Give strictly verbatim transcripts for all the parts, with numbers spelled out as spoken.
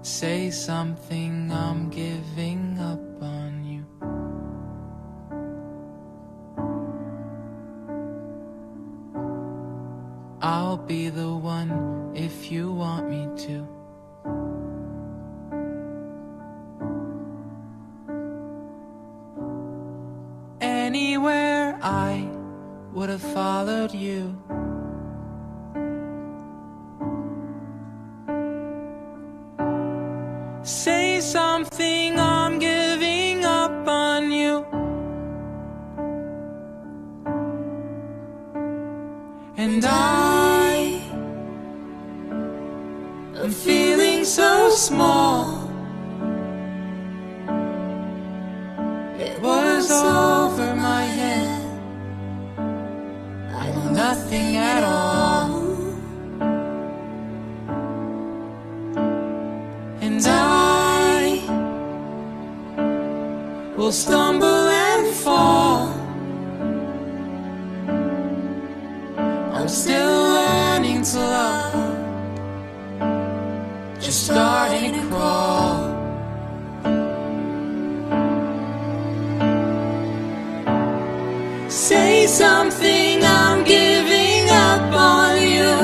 Say something, I'm giving up on you. I'll be the one if you want me to. Anywhere I would have followed you. Say something, I'm giving up on you. And I am feeling so small. It was over my head. I know nothing at all. And I will stumble and fall. I'm still learning to love, just starting to crawl. Say something, I'm giving up on you.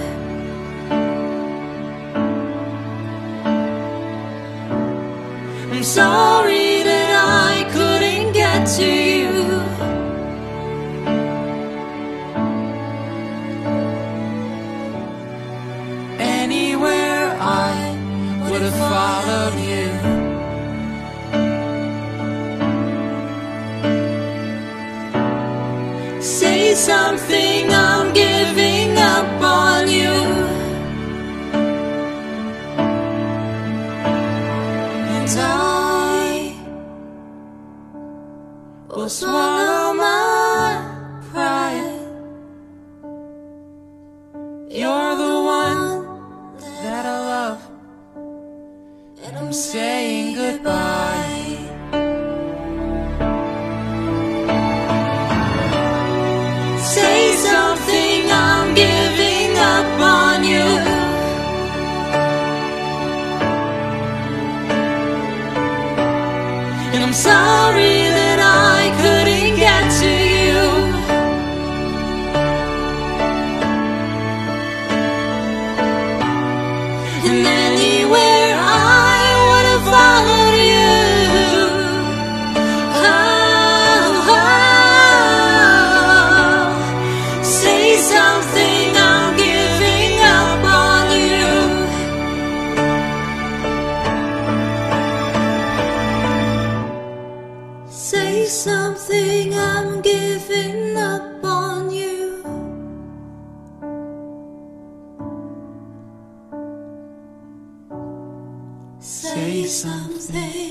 I'm sorry that I couldn't get to you. Anywhere I would have followed you. Say something, I'm giving up on you. And I will swallow my pride. You're the one that I love, and I'm saying goodbye. Say something, I'm giving up on you. And I'm sorry that I couldn't get to you. And anywhere I would have followed you. Oh, oh. Say something, I'm giving up on you. Say something, I'm giving up on you. Say something.